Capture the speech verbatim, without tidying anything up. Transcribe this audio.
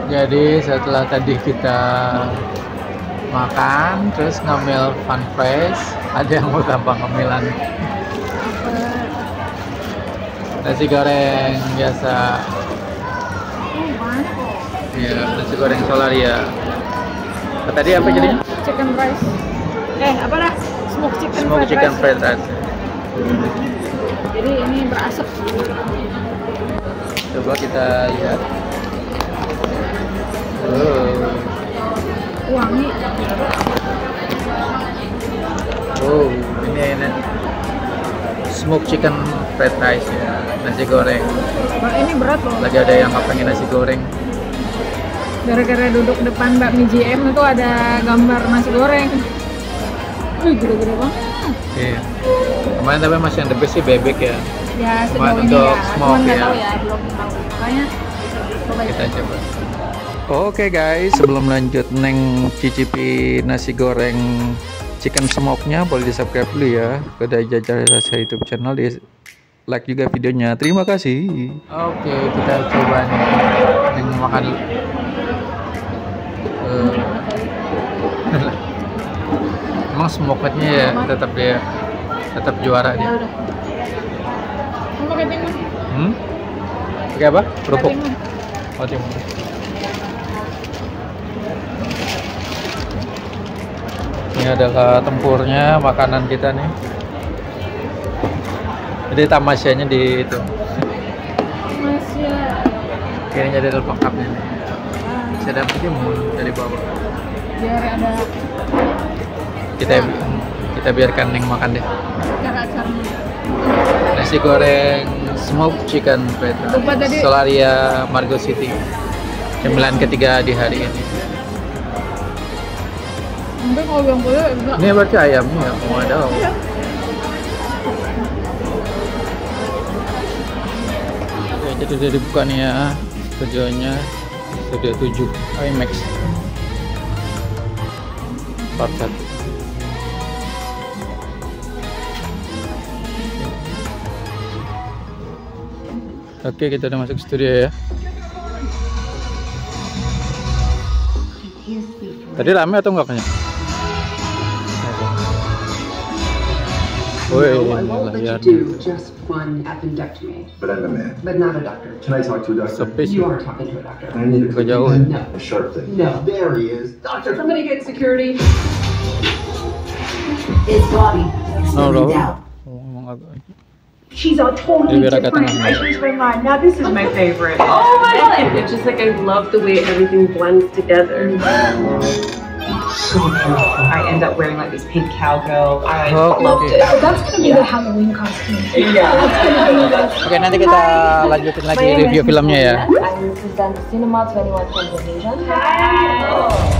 Jadi setelah tadi kita makan, terus ngemil fun fresh, ada yang mau tambah ngemilan nasi goreng biasa. Iya, nasi goreng Solaria. Tadi apa jadinya? Chicken rice. Eh, apa dah? Smoke chicken Smoke fried chicken rice. fried rice. Jadi ini berasap. Coba kita lihat. Oh. Wangi. Oh, ini ini smoke chicken fried rice ya, nasi goreng. Wah, ini berat loh. Lagi ada yang nggak pengen nasi goreng. Gara-gara duduk depan bakmi J M itu ada gambar nasi goreng. Wih, gede-gede banget. Iya. Kemarin tapi masih yang the best sih bebek ya. Ya, Cuma sejauh ini untuk ya. smoke Cuman nggak ya. tahu ya, belum tahu. Makanya coba Kita coba. Oke guys, sebelum lanjut Neng cicipi nasi goreng chicken smoke-nya, boleh di subscribe dulu ya ke Jajal Rasa YouTube channel, di like juga videonya. Terima kasih. Oke, kita coba nih Neng makan dulu. Uh. Emang smoke-nya ya tetap dia tetap juara dia. Ya udah. Mau pakai timun? Hmm? Pakai apa? Kerupuk. Timun. Oh, timun. Ini adalah tempurnya makanan kita nih. Jadi tamasyanya di itu. Masya. Kayaknya ada lengkapnya nih. Bisa dapat timun dari bawah. Biar ada Kita kita biarkan Neng makan deh. acar-acarnya. Nasi goreng smoke chicken fried Lupa tadi. Solaria Margo City. Cemilan ketiga di hari ini. Mungkin kalau yang boleh enggak. Ini berarti ayamnya ya, mau ada. Iya. Oke, jadi udah dibuka nih ya. Videonya Studio tujuh IMAX part satu. Oke, kita udah masuk studio ya. Tadi rame atau enggak kayaknya? No, I won't Woi, let layar. you do just one appendectomy, But I'm a man. but not a doctor. Can I talk to a doctor? Sepi sih. You are talking to a doctor. I need a Kau cookie jauh. pen. No. A sharp thing. No. There he is. Doctor. Somebody get security. His body Oh, slowing loh. down. Oh, emang agak. She's a totally Dia agak different. tengah. I changed my mind. Now this is my favorite. Oh my god! It's just like I love the way everything blends together. So beautiful. I end up wearing like this pink cowgirl. I Oh, loved oke. it. Oh, that's gonna be the Halloween costume. Yeah. Oke, nanti kita lanjutin lagi review filmnya ya. I'm Suzanne Cinema twenty-one from Indonesia.